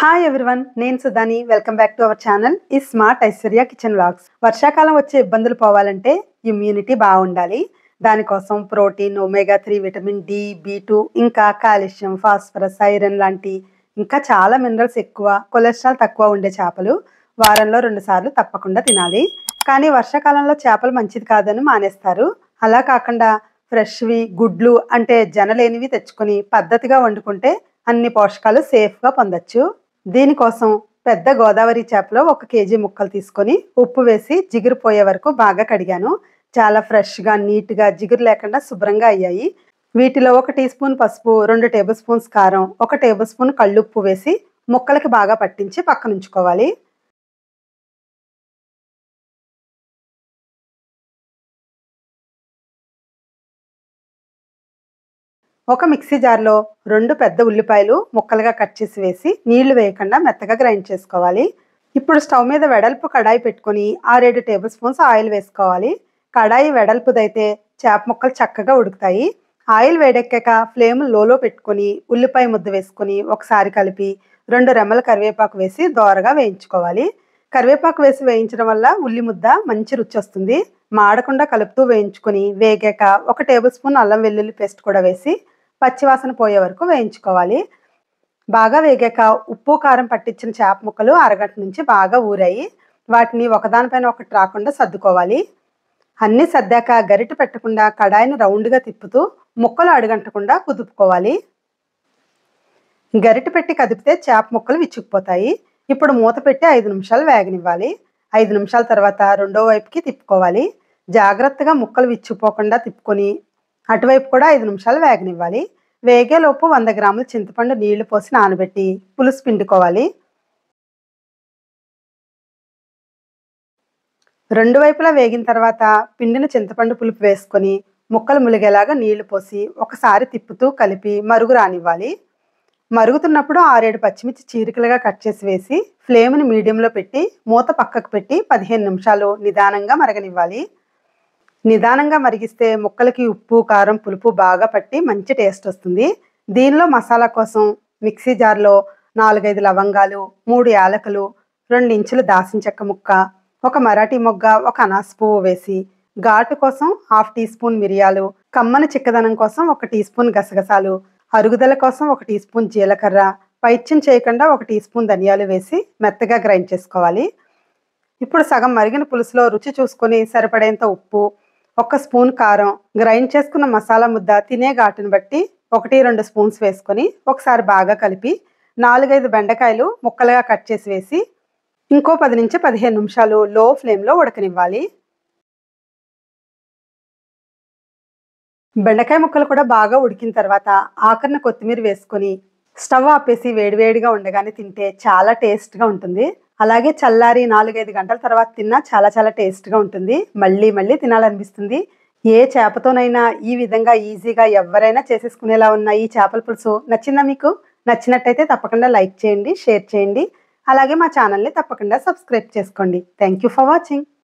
Hi everyone, నేను సుధాని. Welcome back to our channel ఈ స్మార్ట్ ఐశ్వర్య కిచెన్ వ్లాగ్స్. వర్షాకాలం వచ్చే ఇబ్బందులు పోవాలంటే ఇమ్యూనిటీ బాగుండాలి. దానికోసం protein, omega 3, vitamin D, B2, ఇంకా కాల్షియం, ఫాస్ఫరస్, ఐరన్ లాంటి ఇంకా చాలా మినరల్స్ ఎక్కువ, కొలెస్ట్రాల్ తక్కువ ఉండే చేపలు వారంలో 2 సార్లు తప్పకుండా తినాలి. కానీ వర్షాకాలంలో చేపలు మంచిది కాదని మానేస్తారు. అలా కాకుండా ఫ్రెష్వి, గుడ్లు అంటే జనలేనివి తెచ్చుకొని పద్ధతిగా వండుకుంటే అన్ని పోషకాలు సేఫ్గా పొందొచ్చు. దీనికోసం పెద్ద గోదావరి చేపలో 1 కేజీ ముక్కలు తీసుకొని ఉప్పు వేసి జిగురు పోయే వరకు బాగా కడిగాను. చాలా ఫ్రెష్గా, నీట్గా, జిగురు లేకుండా శుభ్రంగా అయ్యాయి. వీటిలో 1 టీ స్పూన్ పసుపు, 2 టేబుల్ స్పూన్స్ కారం, 1 టేబుల్ స్పూన్ కళ్ళుప్పు వేసి ముక్కలకి బాగా పట్టించి పక్కన ఉంచుకోవాలి. ఒక మిక్సీ జార్లో 2 పెద్ద ఉల్లిపాయలు ముక్కలుగా కట్ చేసి వేసి నీళ్లు వేయకుండా మెత్తగా గ్రైండ్ చేసుకోవాలి. ఇప్పుడు స్టవ్ మీద వెడల్పు కడాయి పెట్టుకొని 6-7 టేబుల్ స్పూన్స్ ఆయిల్ వేసుకోవాలి. కడాయి వెడల్పుదైతే చేప ముక్కలు చక్కగా ఉడుకుతాయి. ఆయిల్ వేడెక్కాక ఫ్లేమ్ లోలో పెట్టుకొని ఉల్లిపాయ ముద్ద వేసుకొని ఒకసారి కలిపి 2 రెమ్మల కరివేపాకు వేసి దోరగా వేయించుకోవాలి. కరివేపాకు వేసి వేయించడం వల్ల ఉల్లి ముద్ద మంచి రుచి వస్తుంది. మాడకుండా కలుపుతూ వేయించుకొని వేగాక 1 టేబుల్ స్పూన్ అల్లం వెల్లుల్లి పేస్ట్ కూడా వేసి పచ్చివాసన పోయే వరకు వేయించుకోవాలి. బాగా వేగాక ఉప్పు, కారం పట్టించిన చేప ముక్కలు అరగంట నుంచి బాగా ఊరాయి. వాటిని ఒకదానిపైన ఒకటి రాకుండా సర్దుకోవాలి. అన్నీ సర్దాక గరిట పెట్టకుండా కడాయిని రౌండ్గా తిప్పుతూ ముక్కలు అడుగంటకుండా కుదుపుకోవాలి. గరిట పెట్టి కదిపితే చేప ముక్కలు విచ్చుకుపోతాయి. ఇప్పుడు మూత పెట్టి 5 నిమిషాలు వేగనివ్వాలి. 5 నిమిషాల తర్వాత రెండో వైపుకి తిప్పుకోవాలి. జాగ్రత్తగా ముక్కలు విచ్చుకుపోకుండా తిప్పుకొని అటువైపు కూడా 5 నిమిషాలు వేగనివ్వాలి. వేగేలోపు 100 గ్రాముల చింతపండు నీళ్లు పోసి నానబెట్టి పులుసు పిండుకోవాలి. 2 వైపులా వేగిన తర్వాత పిండిన చింతపండు పులుపు వేసుకొని ముక్కలు ములిగేలాగా నీళ్లు పోసి ఒకసారి తిప్పుతూ కలిపి మరుగు రానివ్వాలి. మరుగుతున్నప్పుడు 6-7 పచ్చిమిర్చి చీరికలుగా కట్ చేసి వేసి ఫ్లేమ్ని మీడియంలో పెట్టి మూత పక్కకు పెట్టి 15 నిమిషాలు నిదానంగా మరగనివ్వాలి. నిదానంగా మరిగిస్తే ముక్కలకి ఉప్పు, కారం, పులుపు బాగా పట్టి మంచి టేస్ట్ వస్తుంది. దీనిలో మసాలా కోసం మిక్సీ జార్లో 4-5 లవంగాలు, 3 యాలకులు, 2 ఇంచుల దాల్చిన చెక్క ముక్క, 1 మరాఠీ మొగ్గ, 1 అనాస పువ్వు వేసి ఘాటు కోసం 1/2 టీ స్పూన్ మిరియాలు, కమ్మని చిక్కదనం కోసం 1 టీ స్పూన్ గసగసాలు, అరుగుదల కోసం 1 టీ స్పూన్ జీలకర్ర, పైత్యం చేయకుండా 1 టీ స్పూన్ ధనియాలు వేసి మెత్తగా గ్రైండ్ చేసుకోవాలి. ఇప్పుడు సగం మరిగిన పులుసులో రుచి చూసుకొని సరిపడేంత ఉప్పు, 1 స్పూన్ కారం, గ్రైండ్ చేసుకున్న మసాలా ముద్ద తినే ఘాటును బట్టి 1-2 స్పూన్స్ వేసుకొని ఒకసారి బాగా కలిపి 4-5 బెండకాయలు ముక్కలుగా కట్ చేసి వేసి ఇంకో 10 నుంచి 15 నిమిషాలు లో ఫ్లేమ్లో ఉడకనివ్వాలి. బెండకాయ ముక్కలు కూడా బాగా ఉడికిన తర్వాత ఆఖరిన కొత్తిమీర వేసుకొని స్టవ్ ఆపేసి వేడివేడిగా ఉండగానే తింటే చాలా టేస్ట్గా ఉంటుంది. అలాగే చల్లారి 4-5 గంటల తర్వాత తిన్నా చాలా చాలా టేస్ట్గా ఉంటుంది. మళ్ళీ మళ్ళీ తినాలనిపిస్తుంది. ఏ చేపతోనైనా ఈ విధంగా ఈజీగా ఎవరైనా చేసేసుకునేలా ఉన్న ఈ చేపల పులుసు నచ్చిందా మీకు? నచ్చినట్టయితే తప్పకుండా లైక్ చేయండి, షేర్ చేయండి. అలాగే మా ఛానల్ని తప్పకుండా సబ్స్క్రైబ్ చేసుకోండి. Thank you for watching.